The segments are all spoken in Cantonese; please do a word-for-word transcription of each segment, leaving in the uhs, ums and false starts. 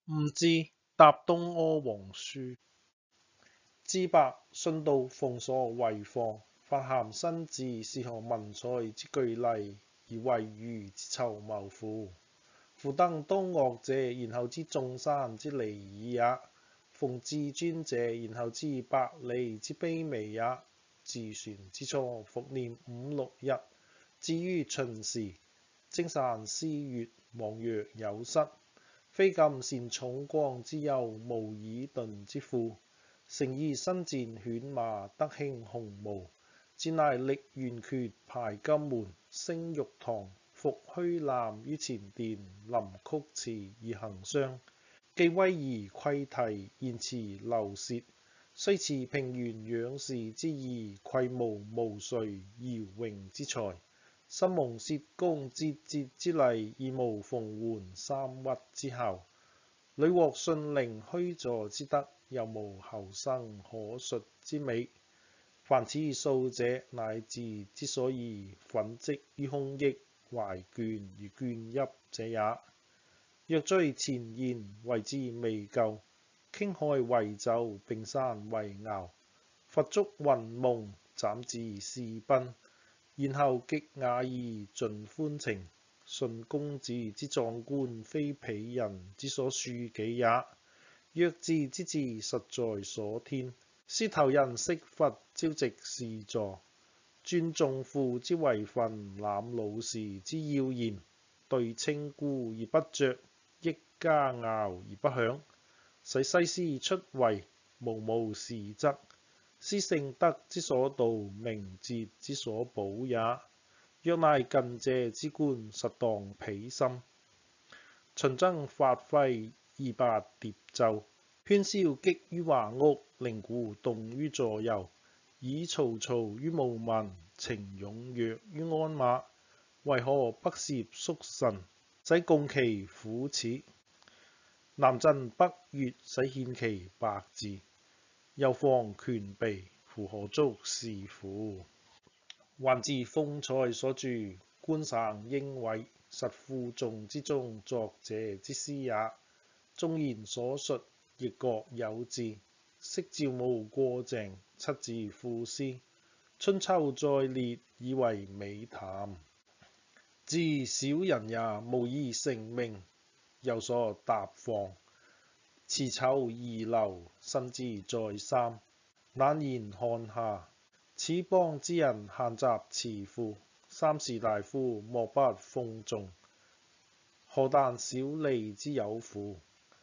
吳志答東阿王書。知伯舜道封鎖為放，范咸生子，是何文采之具禮，而為虞之籌謀乎？夫登東嶽者，然後知眾山之離矣也；逢至尊者，然後知百里之卑微也。自旋之初，復念五六日；至於秦時，精散思悅，忘若有失。非今善重光之右，無以遁之夫。誠以身戰犬馬，德輕鴻毛。戰乃力圓缺，排金門，升玉堂，伏虛南於前殿，臨曲池而行商。既威儀窺題，言辭流舌，雖持平原仰視之意，愧無毛遂堯榮之才。心蒙薛公節節之禮，而無馮桓三屈之效。屢獲信陵虛座之德，又無後生可述之美。凡此數者，乃自之所以奮積於胸臆，懷倦而倦泣者也。若追前言，為之未究，傾海為舟，并山為鰲。佛足雲夢，斬指私奔，然後極雅意，盡歡情。信公子之壯觀，非鄙人之所庶己也。若自之志，實在所天。師頭人釋佛，朝夕侍坐，尊重父之遺訓，攬老師之要言。對稱咕而不着，益佳肴而不享。使西施出圍，無無是則。斯聖德之所盜，明節之所保也。若乃近謝之觀，實當鄙心。秦僧發揮，二八疊奏，喧囂激於華屋，靈鼓動於座遊。以嘈嘈於務民，情踴躍於鞍馬。為何不攝宿臣，使共其苦恥？南鎮北越，使獻其百字。又放權備，夫何足是乎？還自風采所著，觀省英偉，實負眾之中作者之師也。縱言所述，亦各有志。昔趙武過鄭，七字賦詩。春秋再列，以為美談。自小人也，無以成名，有所答放。詞醜易流，身姿再三。懶言看下，此邦之人閒雜詞賦。三士大夫莫不諷誦，何但小吏之有乎？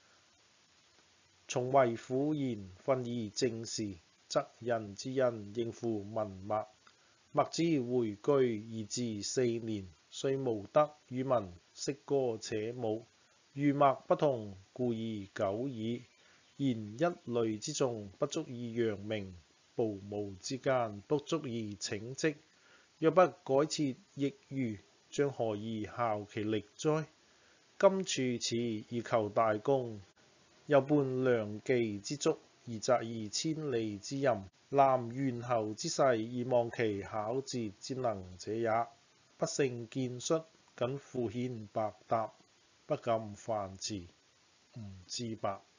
從為苦言，訓以正事，則人之恩應付文墨。墨子回居而治四年，雖無得與民，識歌且舞。儒墨不同，故而久矣。然一類之眾，不足以揚名；暴無之間，不足以請職。若不改設易儒，將何以效其力哉？今處此而求大功，又伴良妓之足，而擇以千里之任，攬猿猴之勢，而忘其巧捷之能者也。不勝見術，僅敷衍白答，不敢犯辭。吳志伯。